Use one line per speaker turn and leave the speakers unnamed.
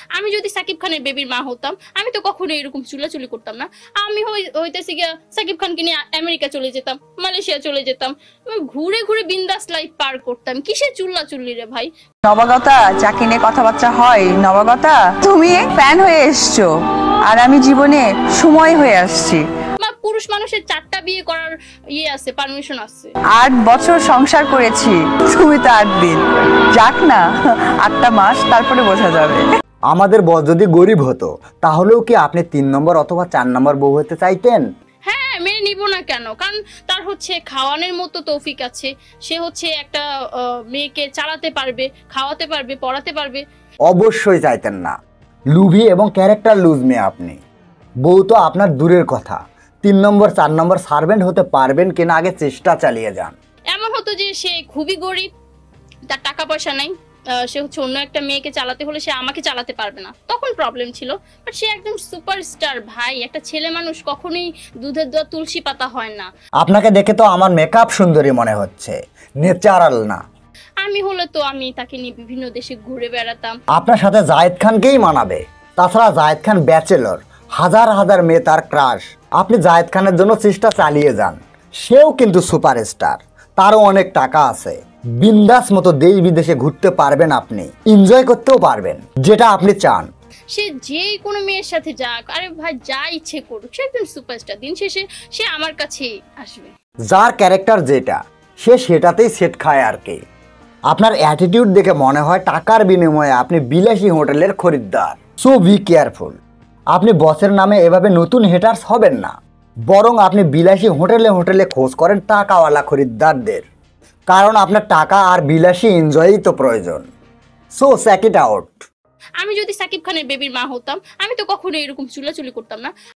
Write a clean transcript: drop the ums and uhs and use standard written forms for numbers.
আমি যদি সাকিব খানের বেবির মা হতাম আমি তো কখনো এরকম চুলাচুলি করতাম না। আমি হইতেছি গিয়া সাকিব খানকে নিয়ে আমেরিকা চলে যেতাম, মালয়েশিয়া চলে যেতাম, ঘুরে ঘুরে বিন্দাস লাইফ পার করতাম। কিসের চুল্লাচুল্লি রে ভাই?
নবাগতা, চাকরি নিয়ে কথাবার্তা হয়? নবাগতা, তুমি ফ্যান হয়ে এসছো আর আমি জীবনে সময় হয়ে আসছি।
পুরুষ মানুষের 4টা বিয়ে করার আছে, পারমিশন আছে।
8 বছর সংসার করেছি, তুমি তো 8 দিন। যাক না, 8টা মাস, তারপরে বোঝা যাবে।
আমাদের বস যদি গরিব হতো তাহলেও কি আপনি 3 নম্বর অথবা 4 নম্বর বউ হতে চাইতেন?
হ্যাঁ, মেনে নিব না কেন? কারণ তার খাওয়ানোর মতো তৌফিক আছে। সে একটা মেয়েকে চালাতে পারবে, খাওয়াতে পারবে, পড়াতে পারবে।
অবশ্যই চাইতেন না। লুভি এবং ক্যারেক্টার লুজ মেয়ে আপনি। বউ তো আপনার দূরের কথা, 3 নম্বর 4 নম্বর সার্ভেন্ট হতে পারবেন কিনা আগে চেষ্টা চালিয়ে যান।
এমন হতো যে সে খুবই গরিব, তার টাকা পয়সা নাই, সে অন্য একটা মেয়েকে চালাতে হলে সে আমাকে চালাতে পারবে না, তখন প্রবলেম ছিল। বাট সে একদম সুপারস্টার ভাই। একটা ছেলে মানুষ কখনোই দুধের দোয়া তুলসী পাতা হয় না।
আপনাকে দেখে তো আমার মেকআপ সুন্দরী মনে হচ্ছে, ন্যাচারাল না।
আমি হলে তো আমি তাকে নিয়ে বিভিন্ন দেশে ঘুরে বেড়াতাম।
আপনার সাথে জায়েদ খানকেই মানাবে। তাছাড়া জায়েদ খান ব্যাচেলর, হাজার হাজার মেয়ে তার ক্রাশ। আপনি জায়েদ খানের জন্য চেষ্টা চালিয়ে যান। সেও কিন্তু সুপারস্টার, তারও অনেক টাকা আছে। বিন্দাস মতো দেশ বিদেশে ঘুরতে পারবেন, আপনি এনজয় করতেও পারবেন যেটা আপনি চান।
সে যে কোনো মেয়ের সাথে যাক, আরে ভাই যা ইচ্ছে করুক, সে একদম সুপারস্টার। দিন শেষে সে আমার কাছেই আসবে।
যার ক্যারেক্টার যেটা, সে সেটাতেই সেট খায় আর কি। আপনার অ্যাটিটিউড দেখে মনে হয় টাকার বিনিময়ে আপনি বিলাসী হোটেলের খরিদ্দার। So be careful. আপনি বসের নামে এভাবে নতুন হেটার্স হবেন না, বরং আপনি বিলাসী হোটেলে হোটেলে খোঁজ করেন টাকাওয়ালা খরিদ্দারদের। কারণ আপনার টাকা আর বিলাসী এনজয়ই তো প্রয়োজন। So check it out.
আমি যদি সাকিব খানের বেবির মা হতাম আমি তো কখনো এরকম চুলাচুলি করতাম না।